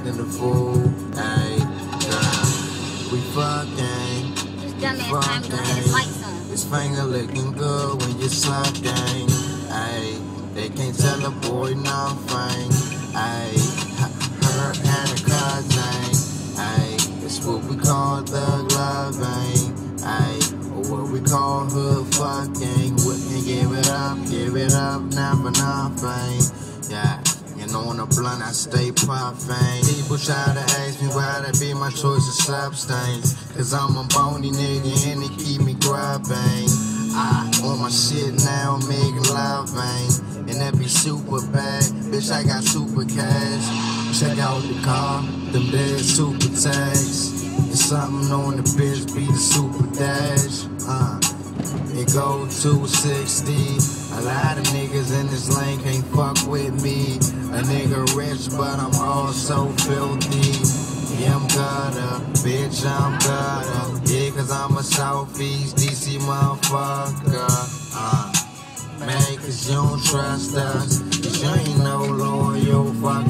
acting the fool. Ayy, we fucking. This finger looking good when you sucking. Ayy, they can't tell a boy nothing. Ayy, her and her cousin. Ayy, it's what we call thug loving. Ayy, or what we call hood fucking. We can give it up, never nothing. Yeah. And on the blunt, I stay puffing. People try to ask me why that be my choice of substance. Cause I'm a bony nigga and they keep me grubbing. I on my shit now, making loving. And that be super bad. Bitch, I got super cash. Check out the car, them dead super tags. It's something on the bitch, be the super dash. It go 260. A lot of niggas in this lane can't fuck with me. A nigga rich, but I'm also filthy. Yeah, I'm gutter, bitch, I'm gutter. Yeah, cause I'm a Southeast DC motherfucker. Man, cause you don't trust us. Cause you ain't no loyal fucker.